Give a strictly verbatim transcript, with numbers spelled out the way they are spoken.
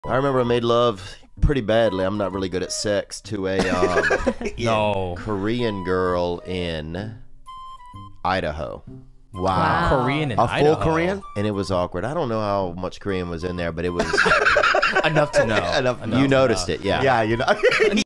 I remember I made love pretty badly. I'm not really good at sex to a um, no Korean girl in Idaho. Wow. Wow. Korean in A Idaho. full Korean? And it was awkward. I don't know how much Korean was in there, but it was Enough to know. Enough- you noticed it, yeah. Yeah, you know.